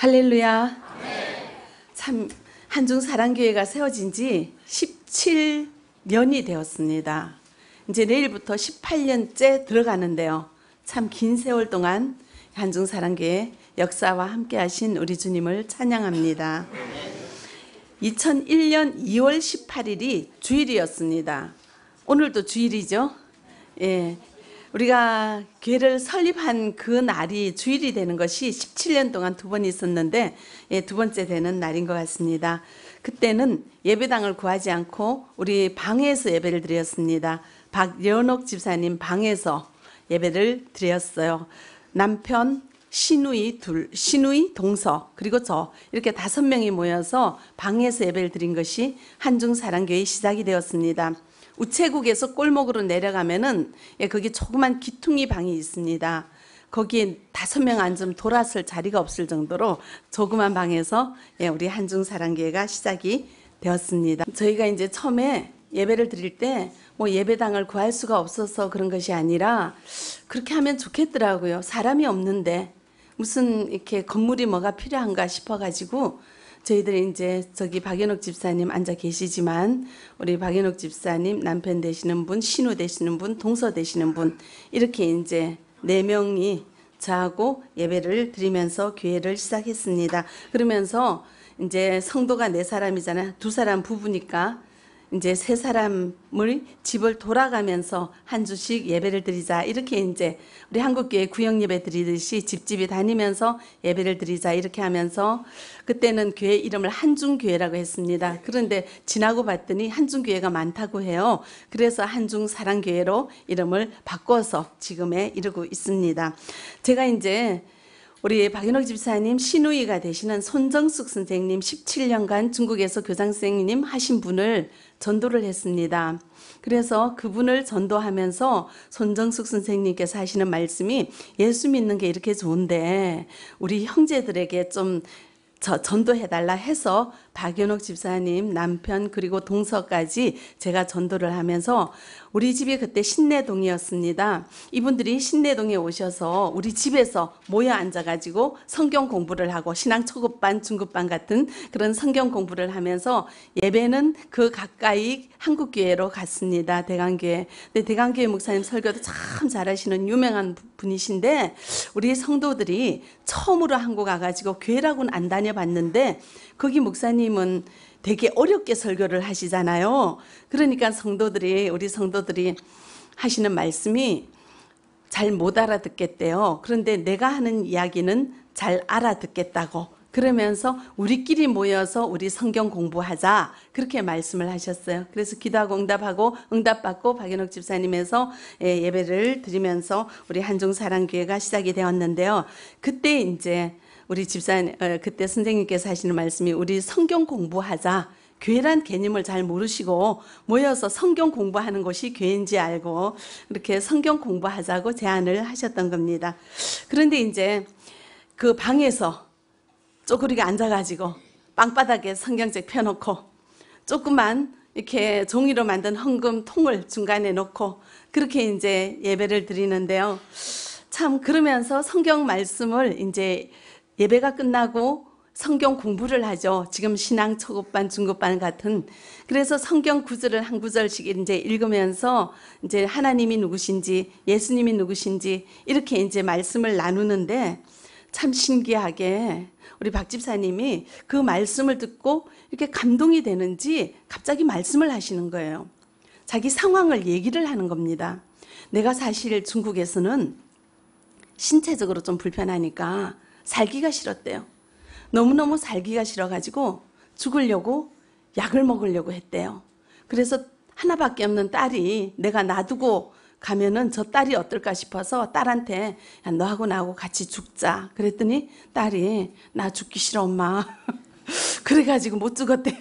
할렐루야. 참 한중사랑교회가 세워진 지 17년이 되었습니다. 이제 내일부터 18년째 들어가는데요. 참 긴 세월 동안 한중사랑교회 역사와 함께 하신 우리 주님을 찬양합니다. 2001년 2월 18일이 주일이었습니다. 오늘도 주일이죠. 예. 우리가 교회를 설립한 그 날이 주일이 되는 것이 17년 동안 두 번 있었는데 두 번째 되는 날인 것 같습니다. 그때는 예배당을 구하지 않고 우리 방에서 예배를 드렸습니다. 박연옥 집사님 방에서 예배를 드렸어요. 남편, 시누이 동서 그리고 저 이렇게 5명이 모여서 방에서 예배를 드린 것이 한중사랑교회 시작이 되었습니다. 우체국에서 골목으로 내려가면은 거기 조그만 기퉁이 방이 있습니다. 거기에 5명 앉으면 돌아설 자리가 없을 정도로 조그만 방에서 우리 한중사랑교회가 시작이 되었습니다. 저희가 이제 처음에 예배를 드릴 때 뭐 예배당을 구할 수가 없어서 그런 것이 아니라 그렇게 하면 좋겠더라고요. 사람이 없는데 무슨 이렇게 건물이 뭐가 필요한가 싶어가지고 저희들이 이제 저기 박연옥 집사님 앉아 계시지만 우리 박연옥 집사님 남편 되시는 분, 신우 되시는 분, 동서 되시는 분 이렇게 이제 4명이 저하고 예배를 드리면서 교회를 시작했습니다. 그러면서 이제 성도가 4사람이잖아요. 2사람 부부니까 이제 3사람을 집을 돌아가면서 한 주씩 예배를 드리자. 이렇게 이제 우리 한국교회 구역 예배 드리듯이 집집이 다니면서 예배를 드리자. 이렇게 하면서 그때는 교회 이름을 한중교회라고 했습니다. 그런데 지나고 봤더니 한중교회가 많다고 해요. 그래서 한중사랑교회로 이름을 바꿔서 지금에 이르고 있습니다. 제가 이제 우리 박연옥 집사님 시누이가 되시는 손정숙 선생님 17년간 중국에서 교장 선생님 하신 분을 전도를 했습니다. 그래서 그분을 전도하면서 손정숙 선생님께서 하시는 말씀이 예수 믿는 게 이렇게 좋은데 우리 형제들에게 좀 전도해달라 해서 박연옥 집사님 남편 그리고 동서까지 제가 전도를 하면서 우리 집이 그때 신내동이었습니다. 이분들이 신내동에 오셔서 우리 집에서 모여 앉아가지고 성경 공부를 하고 신앙 초급반 중급반 같은 그런 성경 공부를 하면서 예배는 그 가까이 한국교회로 갔습니다. 대강교회. 근데 대강교회 목사님 설교도 참 잘하시는 유명한 분이신데 우리 성도들이 처음으로 한국 와가지고 교회라고는 안 다녀봤는데 거기 목사님은 되게 어렵게 설교를 하시잖아요. 그러니까 우리 성도들이 하시는 말씀이 잘 못 알아듣겠대요. 그런데 내가 하는 이야기는 잘 알아듣겠다고. 그러면서 우리끼리 모여서 우리 성경 공부하자. 그렇게 말씀을 하셨어요. 그래서 기도하고 응답하고 응답받고 박연옥 집사님에서 예배를 드리면서 우리 한중사랑교회가 시작이 되었는데요. 그때 이제 우리 집사님, 그때 선생님께서 하시는 말씀이 우리 성경 공부하자. 교회란 개념을 잘 모르시고 모여서 성경 공부하는 곳이 교회인지 알고 이렇게 성경 공부하자고 제안을 하셨던 겁니다. 그런데 이제 그 방에서 쪼그리게 앉아가지고 빵바닥에 성경책 펴놓고 조그만 이렇게 종이로 만든 헌금통을 중간에 놓고 그렇게 이제 예배를 드리는데요. 참 그러면서 성경 말씀을 이제 예배가 끝나고 성경 공부를 하죠. 지금 신앙 초급반, 중급반 같은. 그래서 성경 구절을 한 구절씩 이제 읽으면서 이제 하나님이 누구신지, 예수님이 누구신지 이렇게 이제 말씀을 나누는데 참 신기하게 우리 박 집사님이 그 말씀을 듣고 이렇게 감동이 되는지 갑자기 말씀을 하시는 거예요. 자기 상황을 얘기를 하는 겁니다. 내가 사실 중국에서는 신체적으로 좀 불편하니까 살기가 싫었대요. 너무너무 살기가 싫어가지고 죽으려고 약을 먹으려고 했대요. 그래서 하나밖에 없는 딸이 내가 놔두고 가면은 저 딸이 어떨까 싶어서 딸한테 야, 너하고 나하고 같이 죽자. 그랬더니 딸이 나 죽기 싫어 엄마. 그래가지고 못 죽었대요.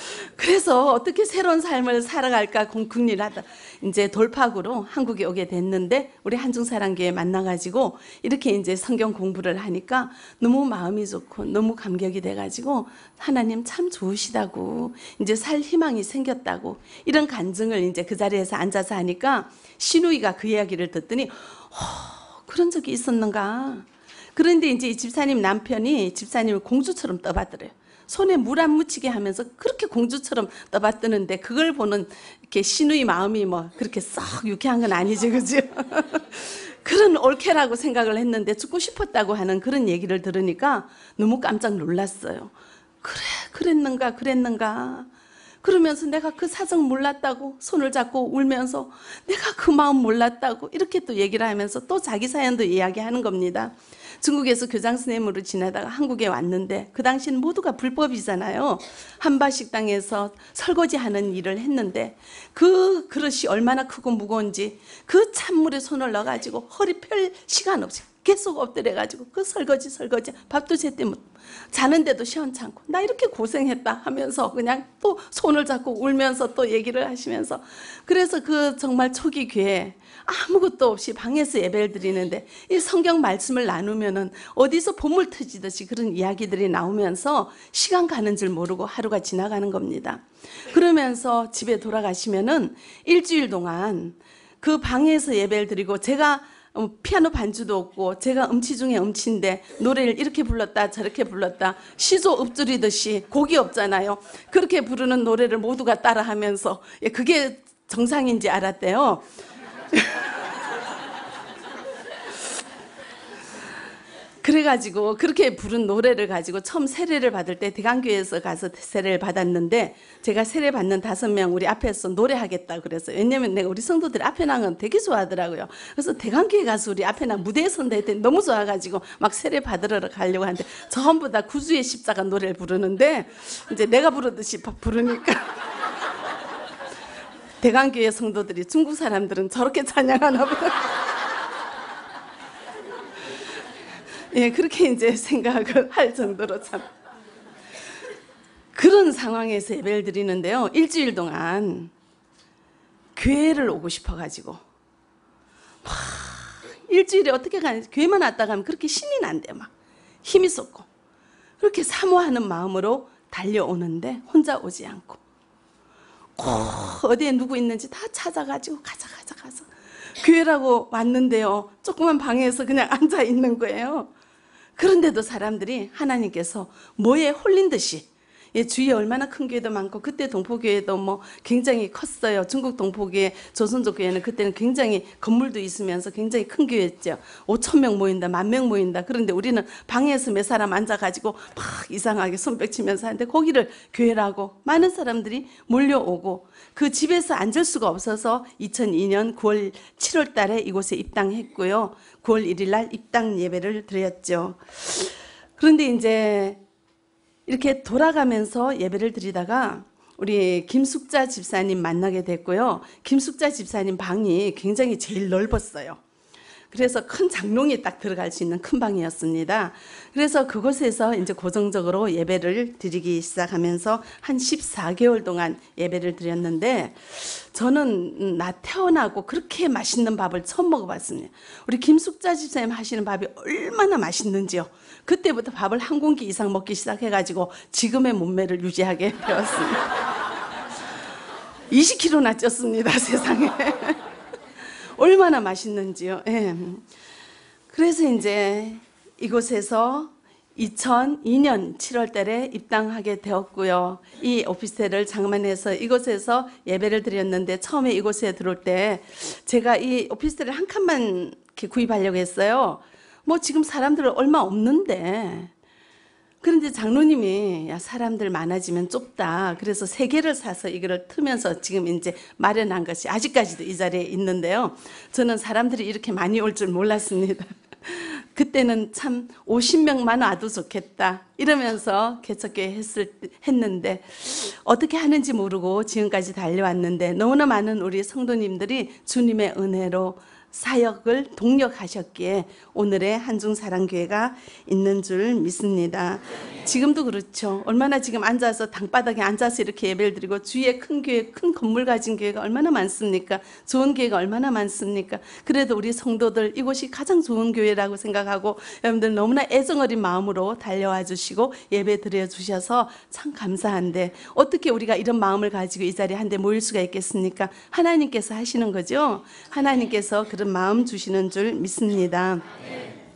그래서 어떻게 새로운 삶을 살아갈까 궁리하다 이제 돌파구로 한국에 오게 됐는데 우리 한중사랑교회 만나가지고 이렇게 이제 성경 공부를 하니까 너무 마음이 좋고 너무 감격이 돼가지고 하나님 참 좋으시다고 이제 살 희망이 생겼다고 이런 간증을 이제 그 자리에서 앉아서 하니까 시누이가 그 이야기를 듣더니 그런 적이 있었는가? 그런데 이제 이 집사님 남편이 집사님을 공주처럼 떠받들어요. 손에 물 안 묻히게 하면서 그렇게 공주처럼 떠받드는데 그걸 보는 이렇게 시누이 마음이 뭐 그렇게 썩 유쾌한 건 아니지, 그죠? 그런 올케라고 생각을 했는데 죽고 싶었다고 하는 그런 얘기를 들으니까 너무 깜짝 놀랐어요. 그래, 그랬는가. 그러면서 내가 그 사정 몰랐다고 손을 잡고 울면서 내가 그 마음 몰랐다고 이렇게 또 얘기를 하면서 또 자기 사연도 이야기하는 겁니다. 중국에서 교장 선생님으로 지내다가 한국에 왔는데 그 당시는 모두가 불법이잖아요. 한바식당에서 설거지하는 일을 했는데 그 그릇이 얼마나 크고 무거운지 그 찬물에 손을 넣어가지고 허리 펼 시간 없이 계속 엎드려가지고 그 설거지 밥도 제때 못 자는데도 시원찮고 나 이렇게 고생했다 하면서 그냥 또 손을 잡고 울면서 또 얘기를 하시면서 그래서 그 정말 초기 교회 아무것도 없이 방에서 예배를 드리는데 이 성경 말씀을 나누면은 어디서 보물 터지듯이 그런 이야기들이 나오면서 시간 가는 줄 모르고 하루가 지나가는 겁니다. 그러면서 집에 돌아가시면은 일주일 동안 그 방에서 예배를 드리고 제가 피아노 반주도 없고 제가 음치 중에 음치인데 노래를 이렇게 불렀다 저렇게 불렀다 시조 읊조리듯이 곡이 없잖아요. 그렇게 부르는 노래를 모두가 따라하면서 그게 정상인지 알았대요. 그래가지고 그렇게 부른 노래를 가지고 처음 세례를 받을 때 대강교회에서 가서 세례를 받았는데 제가 세례 받는 5명 우리 앞에서 노래하겠다 그랬어요. 왜냐면 내가 우리 성도들이 앞에 나간 건 되게 좋아하더라고요. 그래서 대강교회 가서 우리 앞에 나 무대에 선다 했더니 너무 좋아가지고 막 세례 받으러 가려고 하는데 전부 다 구주의 십자가 노래를 부르는데 이제 내가 부르듯이 부르니까 대강교회 성도들이 중국 사람들은 저렇게 찬양하나 보다. 예, 그렇게 이제 생각을 할 정도로 참 그런 상황에서 예배를 드리는데요. 일주일 동안 교회를 오고 싶어가지고 막 일주일에 어떻게 가는지 교회만 왔다 가면 그렇게 신이 난대요. 막 힘이 쏟고 그렇게 사모하는 마음으로 달려오는데 혼자 오지 않고 꼭 어디에 누구 있는지 다 찾아가지고 가서 교회라고 왔는데요. 조그만 방에서 그냥 앉아 있는 거예요. 그런데도 사람들이 하나님께서 뭐에 홀린 듯이 주위에 얼마나 큰 교회도 많고 그때 동포교회도 뭐 굉장히 컸어요. 중국 동포교회 조선족 교회는 그때는 굉장히 건물도 있으면서 굉장히 큰 교회였죠. 5,000명 모인다 10,000명 모인다. 그런데 우리는 방에서 몇 사람 앉아가지고 막 이상하게 손뼉치면서 하는데 거기를 교회라고 많은 사람들이 몰려오고 그 집에서 앉을 수가 없어서 2002년 9월 7월 달에 이곳에 입당했고요. 9월 1일 날 입당 예배를 드렸죠. 그런데 이제 이렇게 돌아가면서 예배를 드리다가 우리 김숙자 집사님 만나게 됐고요. 김숙자 집사님 방이 굉장히 제일 넓었어요. 그래서 큰 장롱이 딱 들어갈 수 있는 큰 방이었습니다. 그래서 그곳에서 이제 고정적으로 예배를 드리기 시작하면서 한 14개월 동안 예배를 드렸는데 저는 나 태어나고 그렇게 맛있는 밥을 처음 먹어봤습니다. 우리 김숙자 집사님 하시는 밥이 얼마나 맛있는지요. 그때부터 밥을 한 공기 이상 먹기 시작해가지고 지금의 몸매를 유지하게 되었습니다. 20kg나 쪘습니다, 세상에. 얼마나 맛있는지요. 예. 그래서 이제 이곳에서 2002년 7월 달에 입당하게 되었고요. 이 오피스텔을 장만해서 이곳에서 예배를 드렸는데 처음에 이곳에 들어올 때 제가 이 오피스텔을 한 칸만 이렇게 구입하려고 했어요. 뭐 지금 사람들 얼마 없는데 그런데 장로님이 야 사람들 많아지면 좁다. 그래서 3개를 사서 이거를 트면서 지금 이제 마련한 것이 아직까지도 이 자리에 있는데요. 저는 사람들이 이렇게 많이 올 줄 몰랐습니다. 그때는 참 50명만 와도 좋겠다 이러면서 개척교회 했는데 어떻게 하는지 모르고 지금까지 달려왔는데 너무나 많은 우리 성도님들이 주님의 은혜로 사역을 동력하셨기에 오늘의 한중사랑교회가 있는 줄 믿습니다. 지금도 그렇죠. 얼마나 지금 앉아서 당바닥에 앉아서 이렇게 예배를 드리고 주위에 큰 교회, 큰 건물 가진 교회가 얼마나 많습니까? 좋은 교회가 얼마나 많습니까? 그래도 우리 성도들 이곳이 가장 좋은 교회라고 생각하고 여러분들 너무나 애정어린 마음으로 달려와 주시고 예배 드려 주셔서 참 감사한데 어떻게 우리가 이런 마음을 가지고 이 자리에 한데 모일 수가 있겠습니까? 하나님께서 하시는 거죠. 하나님께서 그런 마음 주시는 줄 믿습니다.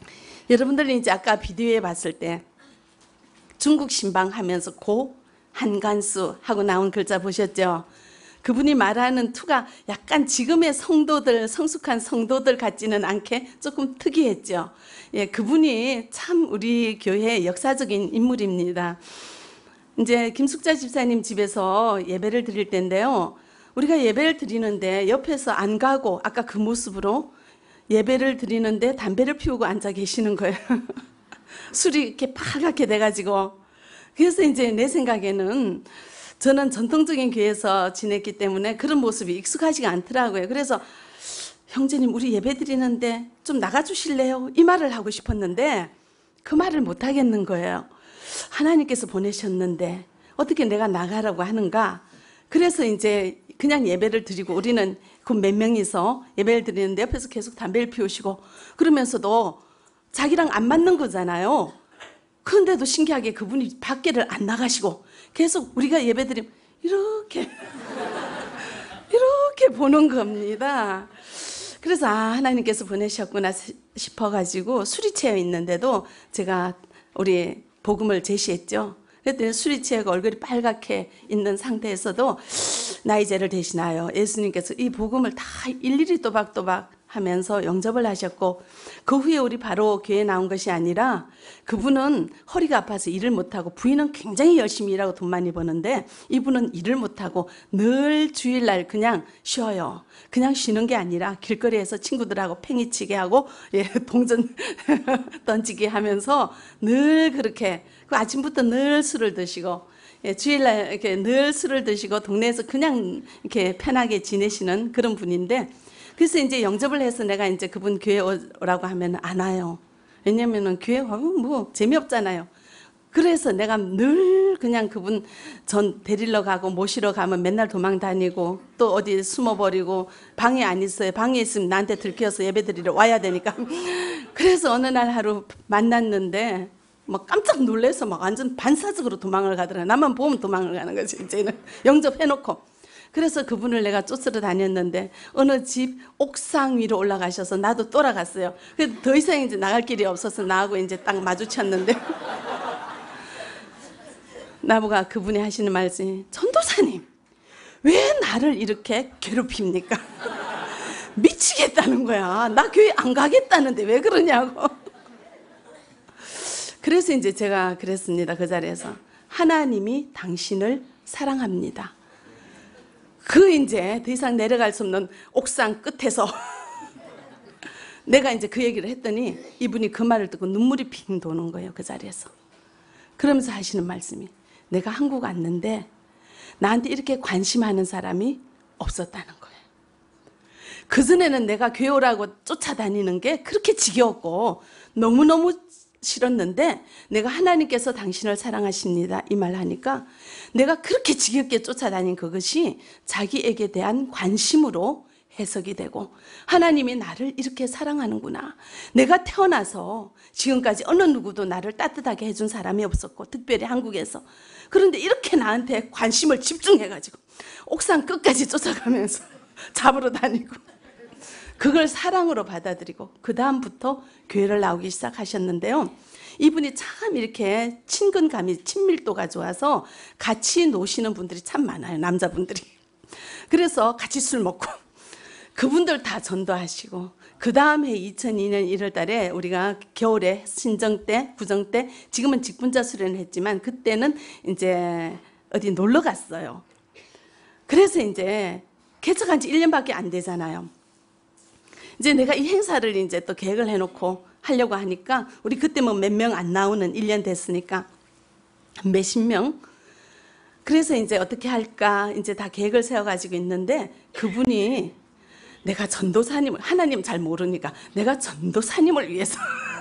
여러분들이 이제 아까 비디오에 봤을 때 중국 신방 하면서 고 한간수 하고 나온 글자 보셨죠? 그분이 말하는 투가 약간 지금의 성도들, 성숙한 성도들 같지는 않게 조금 특이했죠. 예, 그분이 참 우리 교회의 역사적인 인물입니다. 이제 김숙자 집사님 집에서 예배를 드릴 때인데요. 우리가 예배를 드리는데 옆에서 안 가고 아까 그 모습으로 예배를 드리는데 담배를 피우고 앉아 계시는 거예요. 술이 이렇게 빨갛게 돼가지고. 그래서 이제 내 생각에는 저는 전통적인 교회에서 지냈기 때문에 그런 모습이 익숙하지가 않더라고요. 그래서 형제님 우리 예배 드리는데 좀 나가주실래요? 이 말을 하고 싶었는데 그 말을 못 하겠는 거예요. 하나님께서 보내셨는데 어떻게 내가 나가라고 하는가? 그래서 이제 그냥 예배를 드리고 우리는 그 몇 명이서 예배를 드리는데 옆에서 계속 담배를 피우시고 그러면서도 자기랑 안 맞는 거잖아요. 그런데도 신기하게 그분이 밖에를 안 나가시고 계속 우리가 예배 드리면 이렇게 보는 겁니다. 그래서 하나님께서 보내셨구나 싶어가지고 술이 채여 있는데도 제가 우리 복음을 제시했죠. 그랬더니 술이 취하고 얼굴이 빨갛게 있는 상태에서도 나이제를 대신하여 예수님께서 이 복음을 다 일일이 또박또박 하면서 영접을 하셨고 그 후에 우리 바로 교회에 나온 것이 아니라 그분은 허리가 아파서 일을 못하고 부인은 굉장히 열심히 일하고 돈 많이 버는데 이분은 일을 못하고 늘 주일날 그냥 쉬어요. 그냥 쉬는 게 아니라 길거리에서 친구들하고 팽이치게 하고 동전 던지기 하면서 늘 그렇게 그 아침부터 늘 술을 드시고 주일날 이렇게 늘 술을 드시고 동네에서 그냥 이렇게 편하게 지내시는 그런 분인데 그래서 이제 영접을 해서 내가 이제 그분 교회 오라고 하면 안 와요. 왜냐면은 교회 가면 뭐 재미없잖아요. 그래서 내가 늘 그냥 그분 전 데리러 가고 모시러 가면 맨날 도망 다니고 또 어디 숨어버리고 방에 안 있어요. 방에 있으면 나한테 들켜서 예배 드리러 와야 되니까. 그래서 어느 날 하루 만났는데 막 깜짝 놀라서 막 완전 반사적으로 도망을 가더라. 나만 보면 도망을 가는 거지 이제는 영접해놓고. 그래서 그분을 내가 쫓으러 다녔는데 어느 집 옥상 위로 올라가셔서 나도 돌아갔어요. 그래서 더 이상 이제 나갈 길이 없어서 나하고 이제 딱 마주쳤는데 나보고 그분이 하시는 말씀이 전도사님 왜 나를 이렇게 괴롭힙니까? 미치겠다는 거야. 나 교회 안 가겠다는데 왜 그러냐고. 그래서 이제 제가 그랬습니다. 그 자리에서 하나님이 당신을 사랑합니다. 이제 더 이상 내려갈 수 없는 옥상 끝에서 내가 이제 그 얘기를 했더니 이분이 그 말을 듣고 눈물이 핑 도는 거예요. 그 자리에서. 그러면서 하시는 말씀이 내가 한국 왔는데 나한테 이렇게 관심하는 사람이 없었다는 거예요. 그전에는 내가 교회 오라고 쫓아다니는 게 그렇게 지겨웠고 너무너무 싫었는데 내가 하나님께서 당신을 사랑하십니다 이 말 하니까 내가 그렇게 지겹게 쫓아다닌 그것이 자기에게 대한 관심으로 해석이 되고 하나님이 나를 이렇게 사랑하는구나. 내가 태어나서 지금까지 어느 누구도 나를 따뜻하게 해준 사람이 없었고 특별히 한국에서 그런데 이렇게 나한테 관심을 집중해가지고 옥상 끝까지 쫓아가면서 잡으러 다니고 그걸 사랑으로 받아들이고 그 다음부터 교회를 나오기 시작하셨는데요. 이분이 참 이렇게 친근감이 친밀도가 좋아서 같이 노시는 분들이 참 많아요. 남자분들이. 그래서 같이 술 먹고 그분들 다 전도하시고 그 다음 해 2002년 1월 달에 우리가 겨울에 신정 때 구정 때 지금은 직분자 수련을 했지만 그때는 이제 어디 놀러 갔어요. 그래서 이제 개척한 지 1년밖에 안 되잖아요. 이제 내가 이 행사를 이제 또 계획을 해놓고 하려고 하니까 우리 그때 뭐 몇 명 안 나오는 1년 됐으니까 몇십 명. 그래서 이제 어떻게 할까 이제 다 계획을 세워가지고 있는데 그분이 내가 전도사님을 하나님 잘 모르니까 내가 전도사님을 위해서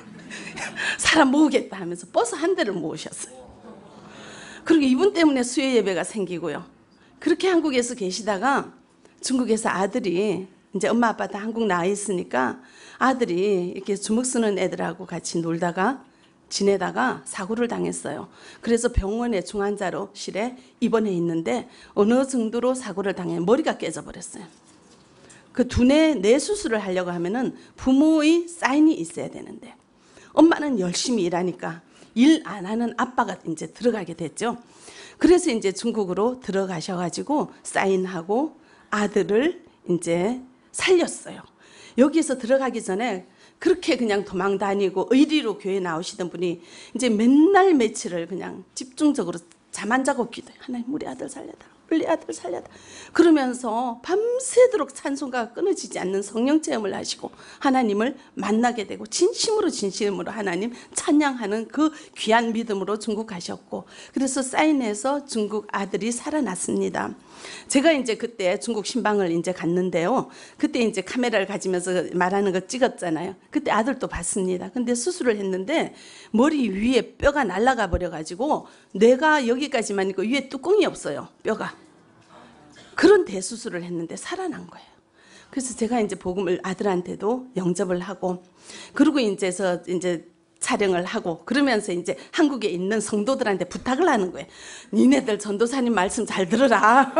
사람 모으겠다 하면서 버스 한 대를 모으셨어요. 그리고 이분 때문에 수요 예배가 생기고요. 그렇게 한국에서 계시다가 중국에서 아들이 이제 엄마 아빠 다 한국 나와 있으니까 아들이 이렇게 주먹 쓰는 애들하고 같이 놀다가 지내다가 사고를 당했어요. 그래서 병원에 중환자실에 입원해 있는데 어느 정도로 사고를 당해 머리가 깨져버렸어요. 그 두뇌 뇌 수술을 하려고 하면은 부모의 사인이 있어야 되는데 엄마는 열심히 일하니까 일 안 하는 아빠가 이제 들어가게 됐죠. 그래서 이제 중국으로 들어가셔가지고 사인하고 아들을 이제 살렸어요. 여기서 들어가기 전에 그렇게 그냥 도망 다니고 의리로 교회 나오시던 분이 이제 맨날 며칠을 그냥 집중적으로 잠 안 자고 기도해. 하나님 우리 아들 살려달라. 우리 아들 살려달라. 그러면서 밤새도록 찬송가가 끊어지지 않는 성령 체험을 하시고 하나님을 만나게 되고 진심으로 하나님 찬양하는 그 귀한 믿음으로 중국 가셨고, 그래서 사인해서 중국 아들이 살아났습니다. 제가 이제 그때 중국 신방을 이제 갔는데요. 그때 이제 카메라를 가지면서 말하는 거 찍었잖아요. 그때 아들도 봤습니다. 근데 수술을 했는데 머리 위에 뼈가 날아가 버려가지고 뇌가 여기까지만 있고 위에 뚜껑이 없어요. 뼈가. 그런 대수술을 했는데 살아난 거예요. 그래서 제가 이제 복음을 아들한테도 영접을 하고, 그리고 이제 촬영을 하고, 그러면서 이제 한국에 있는 성도들한테 부탁을 하는 거예요. 니네들 전도사님 말씀 잘 들어라.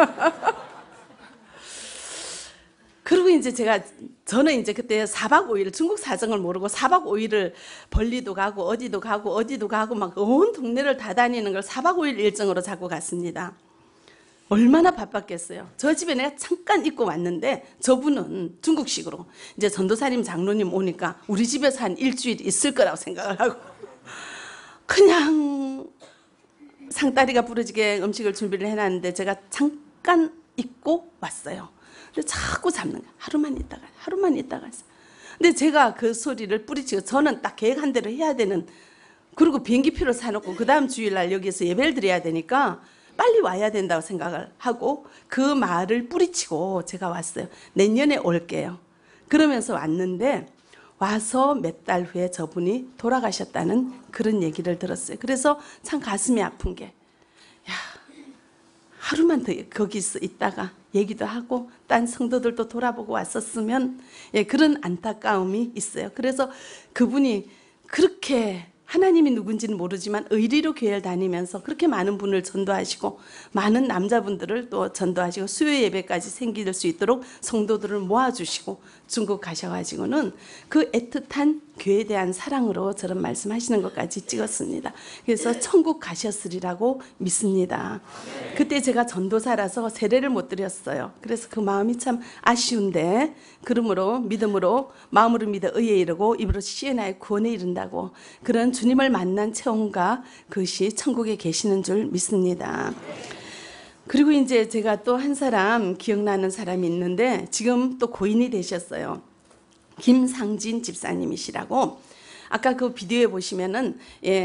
그리고 이제 저는 이제 그때 4박 5일 중국 사정을 모르고 4박 5일을 벌리도 가고 어디도 가고 막 온 동네를 다 다니는 걸 4박 5일 일정으로 잡고 갔습니다. 얼마나 바빴겠어요. 저 집에 내가 잠깐 있고 왔는데 저분은 중국식으로 이제 전도사님 장로님 오니까 우리 집에서 한 일주일 있을 거라고 생각을 하고 그냥 상다리가 부러지게 음식을 준비를 해놨는데 제가 잠깐 있고 왔어요. 근데 자꾸 잡는 거야. 하루만 있다가 근데 제가 그 소리를 뿌리치고, 저는 딱 계획한 대로 해야 되는, 그리고 비행기표를 사놓고 그 다음 주일날 여기서 예배를 드려야 되니까 빨리 와야 된다고 생각을 하고 그 말을 뿌리치고 제가 왔어요. 내년에 올게요. 그러면서 왔는데 와서 몇 달 후에 저분이 돌아가셨다는 그런 얘기를 들었어요. 그래서 참 가슴이 아픈 게, 야, 하루만 더 거기서 있다가 얘기도 하고 딴 성도들도 돌아보고 왔었으면, 예, 그런 안타까움이 있어요. 그래서 그분이 그렇게 하나님이 누군지는 모르지만 의리로 교회를 다니면서 그렇게 많은 분을 전도하시고 많은 남자분들을 또 전도하시고 수요 예배까지 생길 수 있도록 성도들을 모아주시고 중국 가셔가지고는 그 애틋한 교회에 대한 사랑으로 저런 말씀하시는 것까지 찍었습니다. 그래서 천국 가셨으리라고 믿습니다. 그때 제가 전도사라서 세례를 못 드렸어요. 그래서 그 마음이 참 아쉬운데, 그러므로 믿음으로 마음으로 믿어 의에 이르고 입으로 시인하여 구원에 이른다고, 그런 주님을 만난 체험과 그것이 천국에 계시는 줄 믿습니다. 그리고 이제 제가 또 한 사람 기억나는 사람이 있는데 지금 또 고인이 되셨어요. 김상진 집사님이시라고. 아까 그 비디오에 보시면은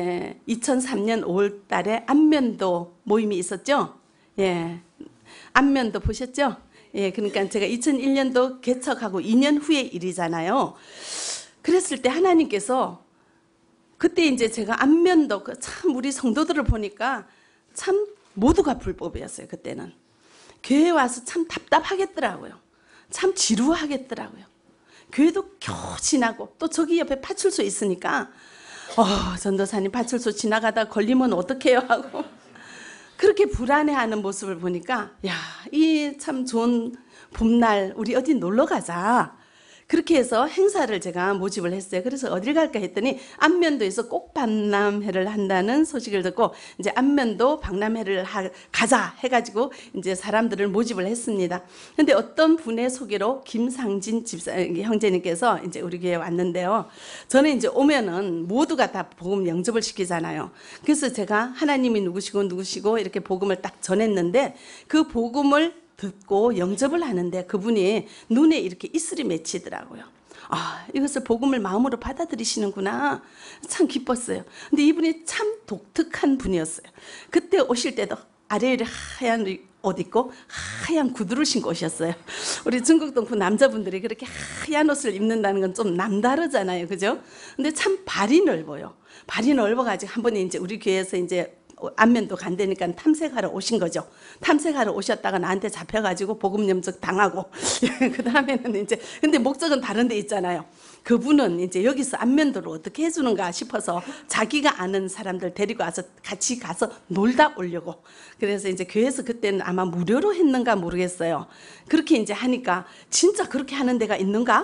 2003년 5월 달에 안면도 모임이 있었죠. 예. 안면도 보셨죠? 예. 그러니까 제가 2001년도 개척하고 2년 후의 일이잖아요. 그랬을 때 하나님께서 그때 이제 제가 안면도 참 우리 성도들을 보니까 참 모두가 불법이었어요. 그때는 교회 와서 참 답답하겠더라고요. 참 지루하겠더라고요. 교회도 겨우 지나고 또 저기 옆에 파출소 있으니까 전도사님 파출소 지나가다 걸리면 어떡해요 하고 그렇게 불안해하는 모습을 보니까, 야, 이 참 좋은 봄날 우리 어디 놀러 가자. 그렇게 해서 행사를 제가 모집을 했어요. 그래서 어딜 갈까 했더니 안면도에서 꼭 박람회를 한다는 소식을 듣고 이제 안면도 박람회를 가자 해가지고 이제 사람들을 모집을 했습니다. 근데 어떤 분의 소개로 김상진 집사 형제님께서 이제 우리 교회에 왔는데요. 저는 이제 오면은 모두가 다 복음 영접을 시키잖아요. 그래서 제가 하나님이 누구시고 이렇게 복음을 딱 전했는데 그 복음을 듣고 영접을 하는데 그분이 눈에 이렇게 이슬이 맺히더라고요. 아, 이것을 복음을 마음으로 받아들이시는구나. 참 기뻤어요. 근데 이분이 참 독특한 분이었어요. 그때 오실 때도 아래에 하얀 옷 입고 하얀 구두를 신고 오셨어요. 우리 중국 동포 남자분들이 그렇게 하얀 옷을 입는다는 건 좀 남다르잖아요. 그죠? 근데 참 발이 넓어요. 발이 넓어가지고 한 번에 이제 우리 교회에서 이제 안면도 간다니까 탐색하러 오신 거죠. 탐색하러 오셨다가 나한테 잡혀가지고 복음 염증 당하고 그 다음에는 이제 근데 목적은 다른 데 있잖아요. 그분은 이제 여기서 안면도를 어떻게 해주는가 싶어서 자기가 아는 사람들 데리고 와서 같이 가서 놀다 오려고. 그래서 이제 교회에서 그때는 아마 무료로 했는가 모르겠어요. 그렇게 이제 하니까 진짜 그렇게 하는 데가 있는가?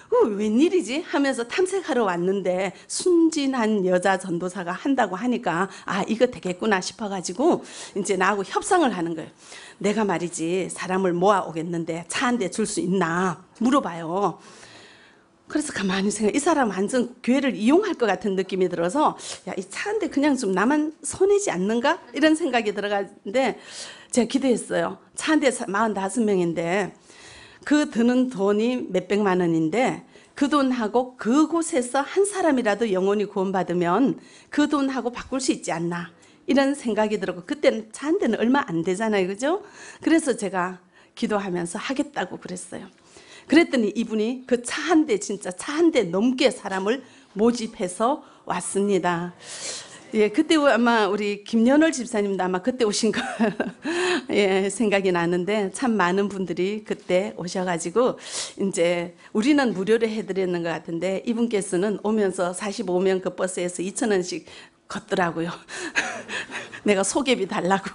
웬일이지? 하면서 탐색하러 왔는데 순진한 여자 전도사가 한다고 하니까 아, 이거 되겠구나 싶어가지고 이제 나하고 협상을 하는 거예요. 내가 말이지 사람을 모아오겠는데 차 한 대 줄 수 있나 물어봐요. 그래서 가만히 생각해. 이 사람 완전 교회를 이용할 것 같은 느낌이 들어서 야, 이 차 한 대 그냥 좀 나만 손해지 않는가? 이런 생각이 들어가는데 제가 기도했어요. 차 한 대 45명인데 그 드는 돈이 몇백만 원인데 그 돈하고 그곳에서 한 사람이라도 영혼이 구원받으면 그 돈하고 바꿀 수 있지 않나 이런 생각이 들었고 그때는 차 한 대는 얼마 안 되잖아요. 그죠? 그래서 제가 기도하면서 하겠다고 그랬어요. 그랬더니 이분이 그 차 한 대 진짜 차 한 대 넘게 사람을 모집해서 왔습니다. 예, 그때 아마 우리 김연월 집사님도 아마 그때 오신 거 예, 생각이 나는데 참 많은 분들이 그때 오셔가지고 이제 우리는 무료로 해드렸는 것 같은데 이분께서는 오면서 45명 그 버스에서 2,000원씩 걷더라고요. 내가 소개비 달라고.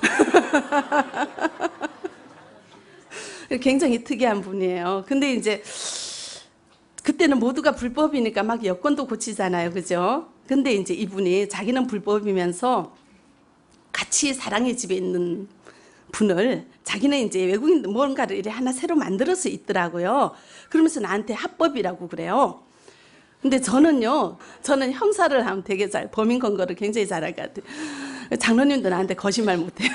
굉장히 특이한 분이에요. 근데 이제 그때는 모두가 불법이니까 막 여권도 고치잖아요. 그죠? 근데 이제 이분이 자기는 불법이면서 같이 사랑의 집에 있는 분을 자기는 이제 외국인 뭔가를 이렇게 하나 새로 만들어서 있더라고요. 그러면서 나한테 합법이라고 그래요. 근데 저는 형사를 하면 되게 범인 검거를 굉장히 잘할 것 같아요. 장로님도 나한테 거짓말 못해요.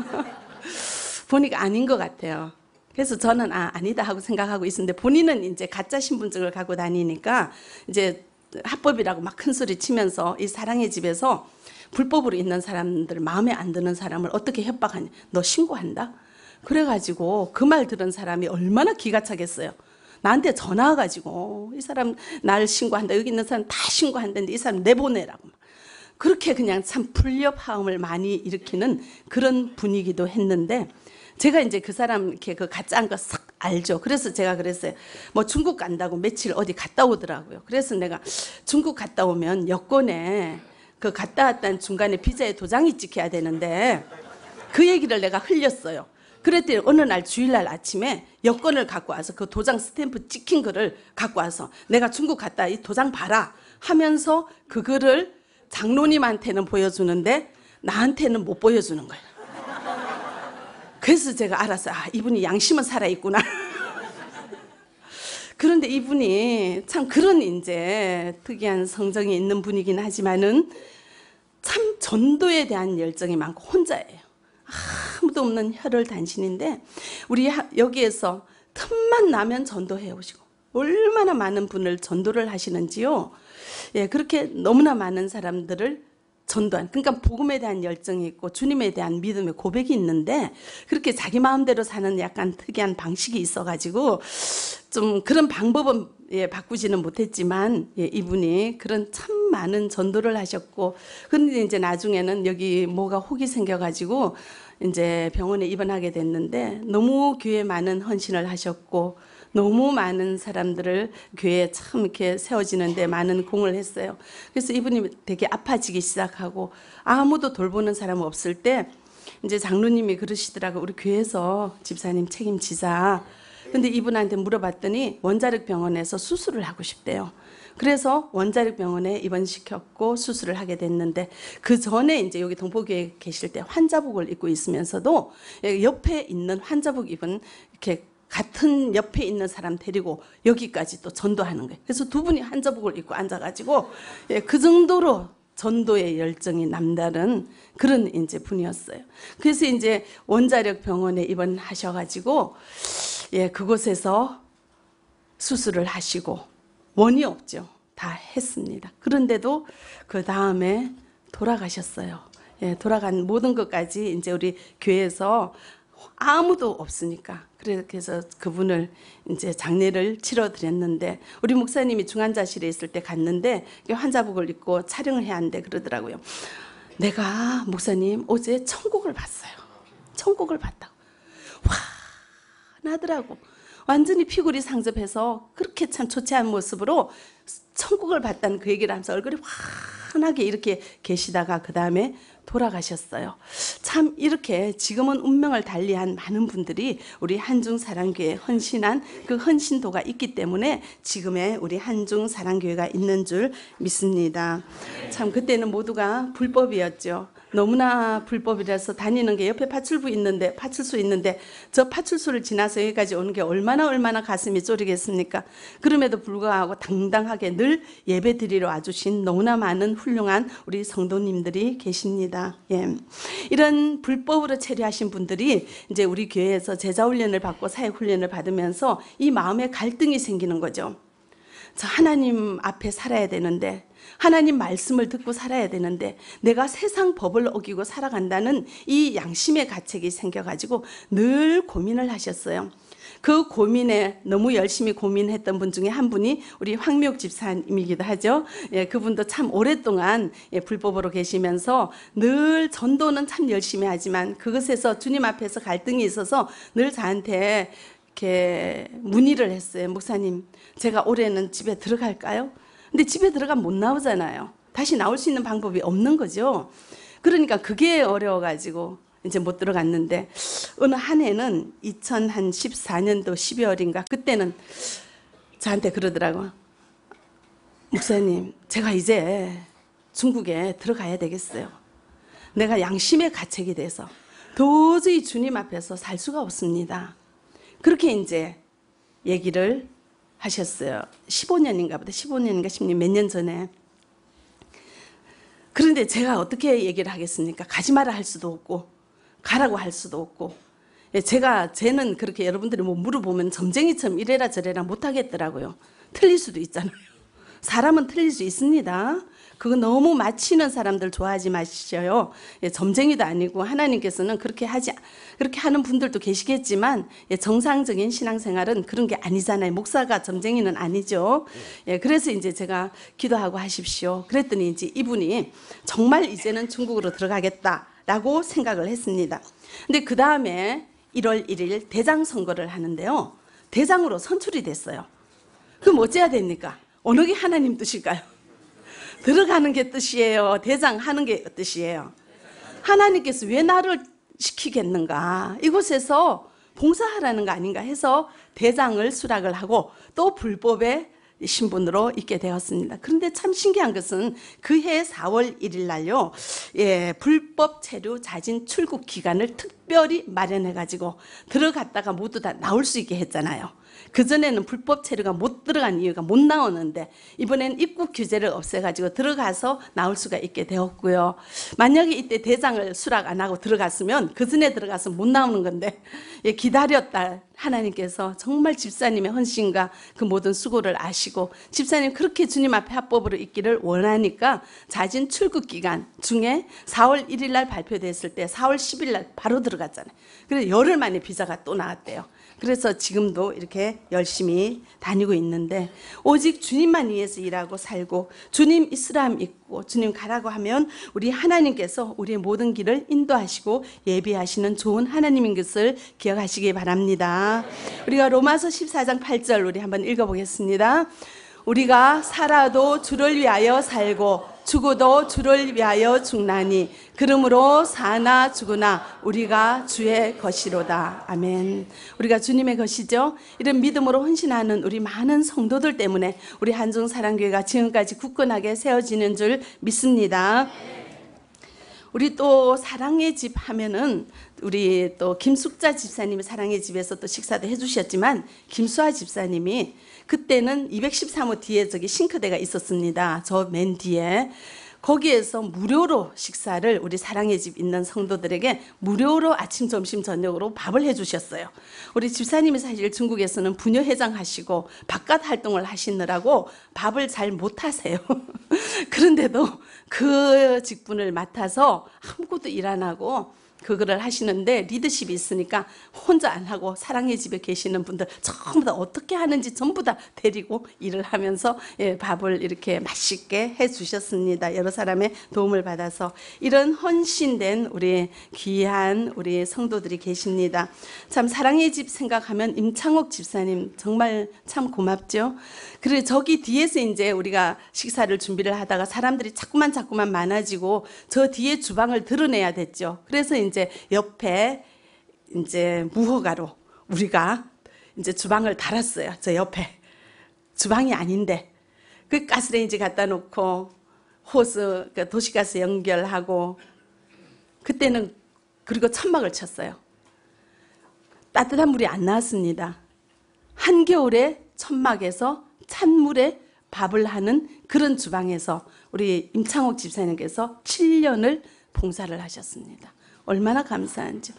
보니까 아닌 것 같아요. 그래서 저는 아니다 하고 생각하고 있었는데 본인은 이제 가짜 신분증을 갖고 다니니까 이제 합법이라고 막 큰 소리 치면서 이 사랑의 집에서 불법으로 있는 사람들 마음에 안 드는 사람을 어떻게 협박하냐. 너 신고한다? 그래가지고 그 말 들은 사람이 얼마나 기가 차겠어요. 나한테 전화 와가지고 이 사람 날 신고한다. 여기 있는 사람 다 신고한다는데 이 사람 내보내라고. 그렇게 그냥 참 불협화음을 많이 일으키는 그런 분위기도 했는데 제가 이제 그 사람 이렇게 그 가짜한 거 싹 알죠. 그래서 제가 그랬어요. 뭐 중국 간다고 며칠 어디 갔다 오더라고요. 그래서 내가 중국 갔다 오면 여권에 그 갔다 왔다는 중간에 비자에 도장이 찍혀야 되는데 그 얘기를 내가 흘렸어요. 그랬더니 어느 날 주일날 아침에 여권을 갖고 와서 그 도장 스탬프 찍힌 거를 갖고 와서 내가 중국 갔다 이 도장 봐라 하면서 그거를 장로님한테는 보여주는데 나한테는 못 보여주는 거예요. 그래서 제가 알았어요. 이분이 양심은 살아있구나. 그런데 이분이 참 그런 이제 특이한 성정이 있는 분이긴 하지만은 참 전도에 대한 열정이 많고 혼자예요. 아무도 없는 혈혈단신인데 우리 여기에서 틈만 나면 전도해 오시고 얼마나 많은 분을 전도를 하시는지요. 예, 그렇게 너무나 많은 사람들을 전도한, 그러니까 복음에 대한 열정이 있고 주님에 대한 믿음의 고백이 있는데 그렇게 자기 마음대로 사는 약간 특이한 방식이 있어가지고 좀 그런 방법은 바꾸지는 못했지만 이분이 그런 참 많은 전도를 하셨고 그런데 이제 나중에는 여기 뭐가 혹이 생겨가지고 이제 병원에 입원하게 됐는데 너무 교회에 많은 헌신을 하셨고 너무 많은 사람들을 교회에 참 이렇게 세워지는데 많은 공을 했어요. 그래서 이분이 되게 아파지기 시작하고 아무도 돌보는 사람 없을 때 이제 장로님이 그러시더라고. 우리 교회에서 집사님 책임지자. 근데 이분한테 물어봤더니 원자력 병원에서 수술을 하고 싶대요. 그래서 원자력 병원에 입원시켰고 수술을 하게 됐는데 그 전에 이제 여기 동포교회에 계실 때 환자복을 입고 있으면서도 옆에 있는 환자복 입은 이렇게 같은 옆에 있는 사람 데리고 여기까지 또 전도하는 거예요. 그래서 두 분이 환자복을 입고 앉아가지고 그 정도로 전도의 열정이 남다른 그런 이제 분이었어요. 그래서 이제 원자력 병원에 입원하셔가지고 그곳에서 수술을 하시고 원이 없죠. 다 했습니다. 그런데도 그 다음에 돌아가셨어요. 돌아간 모든 것까지 이제 우리 교회에서 아무도 없으니까 그래서 그분을 이제 장례를 치러 드렸는데 우리 목사님이 중환자실에 있을 때 갔는데 환자복을 입고 촬영을 해야 하는데 그러더라고요. 내가 목사님 어제 천국을 봤어요. 천국을 봤다고. 와 나더라고. 완전히 피골이 상접해서 그렇게 참 좋지 않은 모습으로 천국을 봤다는 그 얘기를 하면서 얼굴이 편하게 이렇게 계시다가 그 다음에 돌아가셨어요. 참 이렇게 지금은 운명을 달리한 많은 분들이 우리 한중사랑교회에 헌신한 그 헌신도가 있기 때문에 지금의 우리 한중사랑교회가 있는 줄 믿습니다. 참 그때는 모두가 불법이었죠. 너무나 불법이라서 다니는 게 옆에 파출소 있는데 저 파출소를 지나서 여기까지 오는 게 얼마나 가슴이 쫄이겠습니까? 그럼에도 불구하고 당당하게 늘 예배 드리러 와주신 너무나 많은 훌륭한 우리 성도님들이 계십니다. 예. 이런 불법으로 체류하신 분들이 이제 우리 교회에서 제자훈련을 받고 사역훈련을 받으면서 이 마음에 갈등이 생기는 거죠. 저 하나님 앞에 살아야 되는데, 하나님 말씀을 듣고 살아야 되는데 내가 세상 법을 어기고 살아간다는 이 양심의 가책이 생겨가지고 늘 고민을 하셨어요. 그 고민에 너무 열심히 고민했던 분 중에 한 분이 우리 황미옥 집사님이기도 하죠. 예, 그분도 참 오랫동안 불법으로 계시면서 늘 전도는 참 열심히 하지만 그것에서 주님 앞에서 갈등이 있어서 늘 저한테 이렇게 문의를 했어요. 목사님, 제가 올해는 집에 들어갈까요? 근데 집에 들어가면 못 나오잖아요. 다시 나올 수 있는 방법이 없는 거죠. 그러니까 그게 어려워가지고 이제 못 들어갔는데 어느 한 해는 2014년도 12월인가 그때는 저한테 그러더라고요. 목사님, 제가 이제 중국에 들어가야 되겠어요. 내가 양심의 가책이 돼서 도저히 주님 앞에서 살 수가 없습니다. 그렇게 이제 얘기를 하셨어요. 15년인가 보다. 15년인가 10년 몇 년 전에. 그런데 제가 어떻게 얘기를 하겠습니까? 가지 마라 할 수도 없고 가라고 할 수도 없고. 쟤는 그렇게 여러분들이 뭐 물어보면 점쟁이처럼 이래라 저래라 못하겠더라고요. 틀릴 수도 있잖아요. 사람은 틀릴 수 있습니다. 그거 너무 맞히는 사람들 좋아하지 마시셔요. 점쟁이도 아니고 하나님께서는 그렇게 하는 분들도 계시겠지만 정상적인 신앙생활은 그런 게 아니잖아요. 목사가 점쟁이는 아니죠. 그래서 이제 제가 기도하고 하십시오. 그랬더니 이제 이분이 정말 이제는 중국으로 들어가겠다라고 생각을 했습니다. 근데 그 다음에 1월 1일 대장 선거를 하는데요. 대장으로 선출이 됐어요. 그럼 어째야 됩니까? 어느 게 하나님 뜻일까요? 들어가는 게 뜻이에요. 대장하는 게 뜻이에요. 하나님께서 왜 나를 시키겠는가? 이곳에서 봉사하라는 거 아닌가 해서 대장을 수락을 하고 또 불법의 신분으로 있게 되었습니다. 그런데 참 신기한 것은 그해 4월 1일 날요, 불법 체류 자진 출국 기간을 특별히 마련해가지고 들어갔다가 모두 다 나올 수 있게 했잖아요. 그전에는 불법 체류가 못 들어간 이유가 못 나오는데 이번엔 입국 규제를 없애가지고 들어가서 나올 수가 있게 되었고요. 만약에 이때 대장을 수락 안 하고 들어갔으면 그전에 들어가서 못 나오는 건데 기다렸다 하나님께서 정말 집사님의 헌신과 그 모든 수고를 아시고 집사님 그렇게 주님 앞에 합법으로 있기를 원하니까 자진 출국 기간 중에 4월 1일 날 발표됐을 때 4월 10일 날 바로 들어갔잖아요. 그래서 열흘 만에 비자가 또 나왔대요. 그래서 지금도 이렇게 열심히 다니고 있는데 오직 주님만 위해서 일하고 살고 주님 있으라 믿고 주님 가라고 하면 우리 하나님께서 우리의 모든 길을 인도하시고 예비하시는 좋은 하나님인 것을 기억하시기 바랍니다. 우리가 로마서 14장 8절 우리 한번 읽어보겠습니다. 우리가 살아도 주를 위하여 살고 죽어도 주를 위하여 죽나니 그러므로 사나 죽으나 우리가 주의 것이로다. 아멘. 우리가 주님의 것이죠. 이런 믿음으로 헌신하는 우리 많은 성도들 때문에 우리 한중사랑교회가 지금까지 굳건하게 세워지는 줄 믿습니다. 우리 또 사랑의 집 하면은 우리 또 김숙자 집사님이 사랑의 집에서 또 식사도 해주셨지만 김수아 집사님이 그때는 213호 뒤에 저기 싱크대가 있었습니다. 저 맨 뒤에. 거기에서 무료로 식사를 우리 사랑의 집 있는 성도들에게 무료로 아침, 점심, 저녁으로 밥을 해주셨어요. 우리 집사님이 사실 중국에서는 부녀회장 하시고 바깥 활동을 하시느라고 밥을 잘 못하세요. 그런데도 그 직분을 맡아서 아무것도 일 안 하고 그거를 하시는데 리더십이 있으니까 혼자 안 하고 사랑의 집에 계시는 분들 전부 다 어떻게 하는지 전부 다 데리고 일을 하면서 밥을 이렇게 맛있게 해주셨습니다. 여러 사람의 도움을 받아서 이런 헌신된 우리 귀한 우리 성도들이 계십니다. 참 사랑의 집 생각하면 임창옥 집사님 정말 참 고맙죠. 그리고 저기 뒤에서 이제 우리가 식사를 준비를 하다가 사람들이 자꾸만 많아지고 저 뒤에 주방을 드러내야 됐죠. 그래서 이제 옆에 이제 무허가로 우리가 이제 주방을 달았어요. 저 옆에 주방이 아닌데 그 가스레인지 갖다 놓고 호스 도시가스 연결하고 그때는 그리고 천막을 쳤어요. 따뜻한 물이 안 나왔습니다. 한겨울에 천막에서 찬물에 밥을 하는 그런 주방에서 우리 임창옥 집사님께서 7년을 봉사를 하셨습니다. 얼마나 감사한지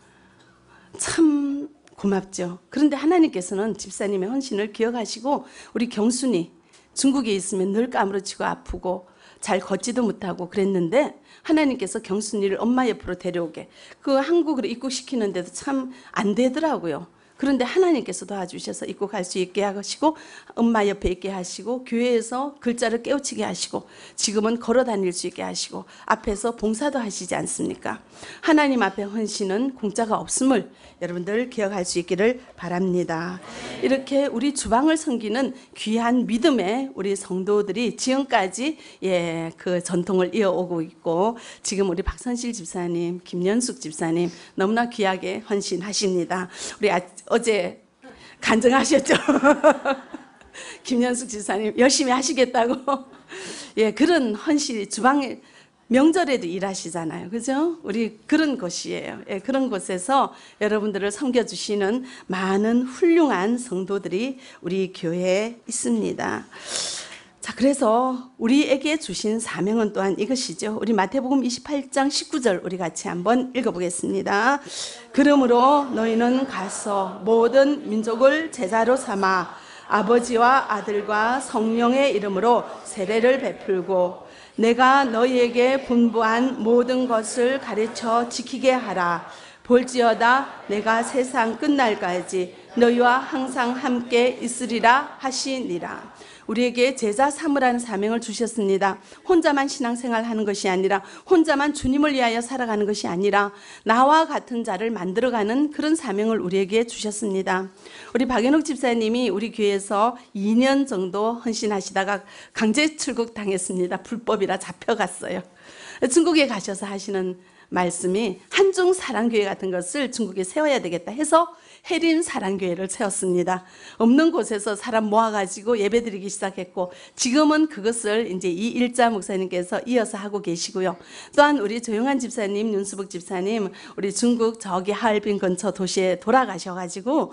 참 고맙죠. 그런데 하나님께서는 집사님의 헌신을 기억하시고 우리 경순이 중국에 있으면 늘 까무러치고 아프고 잘 걷지도 못하고 그랬는데 하나님께서 경순이를 엄마 옆으로 데려오게 그 한국으로 입국시키는데도 참 안 되더라고요. 그런데 하나님께서 도와주셔서 입국할 수 있게 하시고 엄마 옆에 있게 하시고 교회에서 글자를 깨우치게 하시고 지금은 걸어 다닐 수 있게 하시고 앞에서 봉사도 하시지 않습니까? 하나님 앞에 헌신은 공짜가 없음을 여러분들 기억할 수 있기를 바랍니다. 이렇게 우리 주방을 섬기는 귀한 믿음의 우리 성도들이 지금까지 그 전통을 이어오고 있고 지금 우리 박선실 집사님, 김연숙 집사님 너무나 귀하게 헌신하십니다. 우리 어제 간증하셨죠? 김연숙 지사님 열심히 하시겠다고. 그런 헌신이 주방에 명절에도 일하시잖아요. 그죠? 우리 그런 곳이에요. 그런 곳에서 여러분들을 섬겨주시는 많은 훌륭한 성도들이 우리 교회에 있습니다. 자, 그래서 우리에게 주신 사명은 또한 이것이죠. 우리 마태복음 28장 19절 우리 같이 한번 읽어보겠습니다. 그러므로 너희는 가서 모든 민족을 제자로 삼아 아버지와 아들과 성령의 이름으로 세례를 베풀고 내가 너희에게 분부한 모든 것을 가르쳐 지키게 하라. 볼지어다 내가 세상 끝날까지 너희와 항상 함께 있으리라 하시니라. 우리에게 제자 삼으라는 사명을 주셨습니다. 혼자만 신앙생활 하는 것이 아니라 혼자만 주님을 위하여 살아가는 것이 아니라 나와 같은 자를 만들어가는 그런 사명을 우리에게 주셨습니다. 우리 박연옥 집사님이 우리 교회에서 2년 정도 헌신하시다가 강제 출국 당했습니다. 불법이라 잡혀갔어요. 중국에 가셔서 하시는 말씀이 한중 사랑교회 같은 것을 중국에 세워야 되겠다 해서 해림 사랑교회를 세웠습니다. 없는 곳에서 사람 모아가지고 예배드리기 시작했고 지금은 그것을 이제 이일자 목사님께서 이어서 하고 계시고요. 또한 우리 조용한 집사님, 윤수복 집사님, 우리 중국 저기 하얼빈 근처 도시에 돌아가셔가지고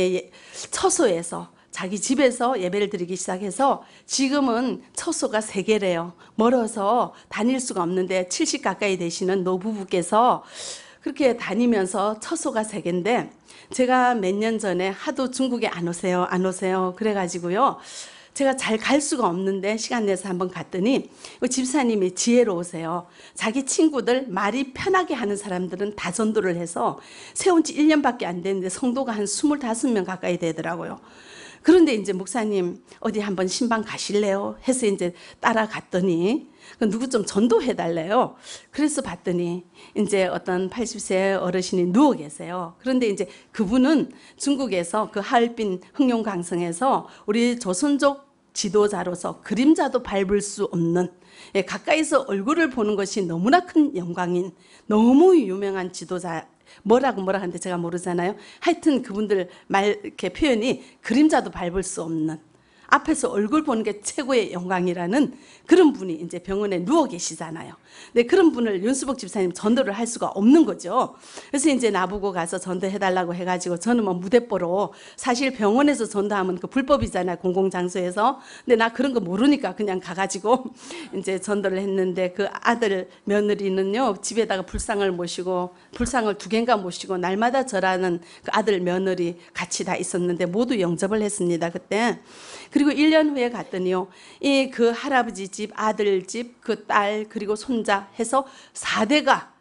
처소에서 자기 집에서 예배를 드리기 시작해서 지금은 처소가 3개래요. 멀어서 다닐 수가 없는데 70 가까이 되시는 노부부께서 그렇게 다니면서 처소가 3개인데 제가 몇 년 전에 하도 중국에 안 오세요 그래가지고요. 제가 잘 갈 수가 없는데 시간 내서 한번 갔더니 집사님이 지혜로우세요. 자기 친구들 말이 편하게 하는 사람들은 다 전도를 해서 세운 지 1년밖에 안 됐는데 성도가 한 25명 가까이 되더라고요. 그런데 이제 목사님 어디 한번 신방 가실래요? 해서 이제 따라갔더니 누구 좀 전도해달래요. 그래서 봤더니 이제 어떤 80세 어르신이 누워 계세요. 그런데 이제 그분은 중국에서 그 하얼빈 흑룡강성에서 우리 조선족 지도자로서 그림자도 밟을 수 없는 가까이서 얼굴을 보는 것이 너무나 큰 영광인 너무 유명한 지도자 뭐라고 하는데 제가 모르잖아요. 하여튼 그분들 말 이렇게 표현이 그림자도 밟을 수 없는 앞에서 얼굴 보는 게 최고의 영광이라는 그런 분이 이제 병원에 누워 계시잖아요. 근데 그런 분을 윤수복 집사님 전도를 할 수가 없는 거죠. 그래서 이제 나보고 가서 전도해달라고 해가지고 저는 뭐 무대뽀로 사실 병원에서 전도하면 그 불법이잖아요. 공공장소에서. 근데 나 그런 거 모르니까 그냥 가가지고 이제 전도를 했는데 그 아들 며느리는요 집에다가 불상을 모시고 불상을 2개인가 모시고 날마다 절하는 그 아들 며느리 같이 다 있었는데 모두 영접을 했습니다. 그때. 그리고 1년 후에 갔더니요. 이 그 할아버지 집, 아들 집, 그 딸, 그리고 손자 해서 4대가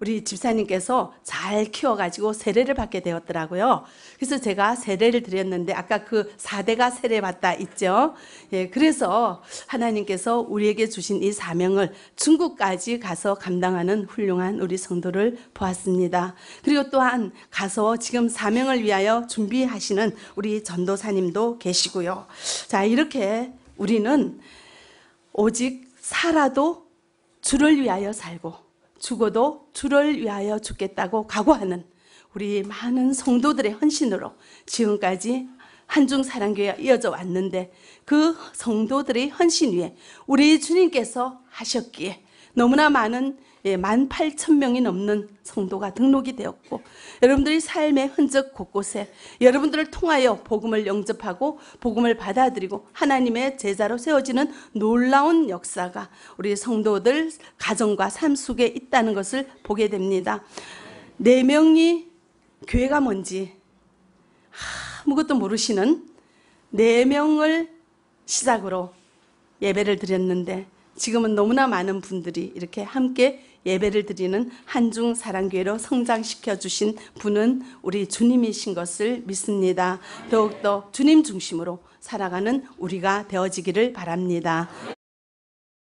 우리 집사님께서 잘 키워가지고 세례를 받게 되었더라고요. 그래서 제가 세례를 드렸는데 아까 그 4대가 세례 받다 있죠. 예, 그래서 하나님께서 우리에게 주신 이 사명을 중국까지 가서 감당하는 훌륭한 우리 성도를 보았습니다. 그리고 또한 가서 지금 사명을 위하여 준비하시는 우리 전도사님도 계시고요. 자, 이렇게 우리는 오직 살아도 주를 위하여 살고 죽어도 주를 위하여 죽겠다고 각오하는 우리 많은 성도들의 헌신으로 지금까지 한중사랑교회가 이어져 왔는데 그 성도들의 헌신 위에 우리 주님께서 하셨기에 너무나 많은 18,000명이 넘는 성도가 등록이 되었고 여러분들이 삶의 흔적 곳곳에 여러분들을 통하여 복음을 영접하고 복음을 받아들이고 하나님의 제자로 세워지는 놀라운 역사가 우리 성도들 가정과 삶 속에 있다는 것을 보게 됩니다. 4명이 교회가 뭔지 아무것도 모르시는 4명을 시작으로 예배를 드렸는데 지금은 너무나 많은 분들이 이렇게 함께 예배를 드리는 한중사랑교회로 성장시켜 주신 분은 우리 주님이신 것을 믿습니다. 더욱더 주님 중심으로 살아가는 우리가 되어지기를 바랍니다.